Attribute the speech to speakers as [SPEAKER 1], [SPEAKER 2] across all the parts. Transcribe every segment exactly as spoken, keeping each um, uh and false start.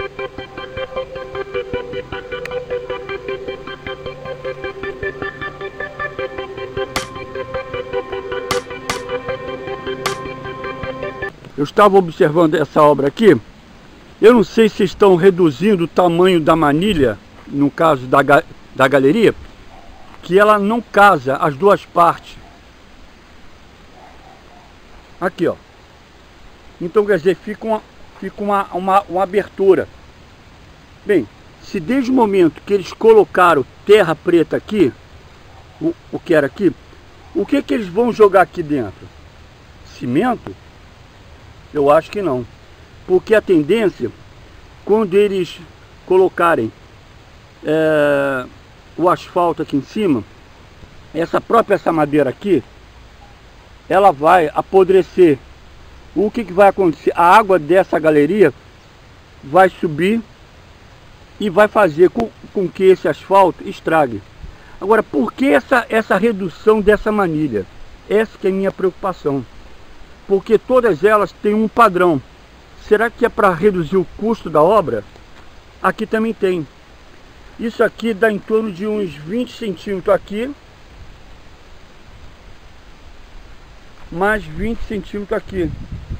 [SPEAKER 1] Eu estava observando essa obra aqui. Eu não sei se estão reduzindo o tamanho da manilha, no caso da, da galeria, que ela não casa as duas partes. Aqui, ó. Então, quer dizer, fica uma, fica uma, uma, uma abertura. Bem, se desde o momento que eles colocaram terra preta aqui, o, o que era aqui, o que que eles vão jogar aqui dentro? Cimento? Eu acho que não. Porque a tendência, quando eles colocarem é, o asfalto aqui em cima, essa própria essa madeira aqui, ela vai apodrecer. O que que vai acontecer? A água dessa galeria vai subir e vai fazer com, com que esse asfalto estrague. Agora, por que essa, essa redução dessa manilha? Essa que é a minha preocupação. Porque todas elas têm um padrão. Será que é para reduzir o custo da obra? Aqui também tem. Isso aqui dá em torno de uns vinte centímetros aqui, mais vinte centímetros aqui.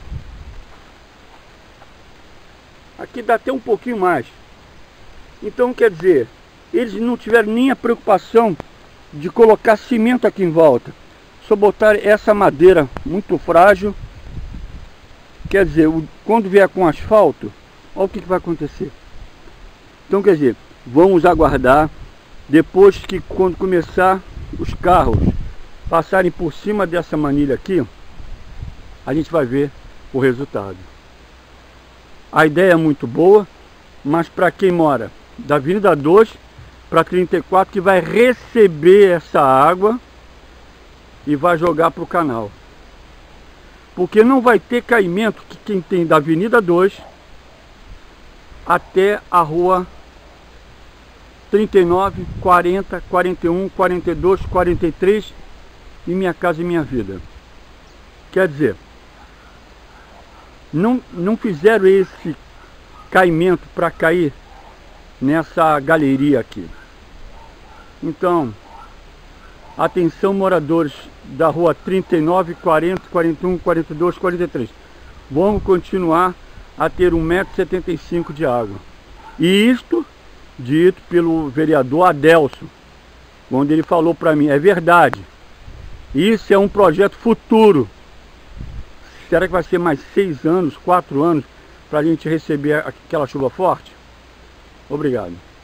[SPEAKER 1] Aqui dá até um pouquinho mais. Então, quer dizer, eles não tiveram nem a preocupação de colocar cimento aqui em volta. Só botar essa madeira muito frágil. Quer dizer, quando vier com asfalto, olha o que, que vai acontecer. Então, quer dizer, vamos aguardar. Depois que quando começar os carros passarem por cima dessa manilha aqui, a gente vai ver o resultado. A ideia é muito boa, mas para quem mora da Avenida dois para trinta e quatro, que vai receber essa água e vai jogar para o canal. Porque não vai ter caimento que quem tem da Avenida dois até a rua trinta e nove, quarenta, quarenta e um, quarenta e dois, quarenta e três e Minha Casa e Minha Vida. Quer dizer, não, não fizeram esse caimento para cair nessa galeria aqui. Então, atenção moradores da rua trinta e nove, quarenta, quarenta e um, quarenta e dois, quarenta e três. Vamos continuar a ter um metro e setenta e cinco de água. E isto dito pelo vereador Adelso, onde ele falou para mim, é verdade. Isso é um projeto futuro. Será que vai ser mais seis anos, quatro anos, para a gente receber aquela chuva forte? Obrigado.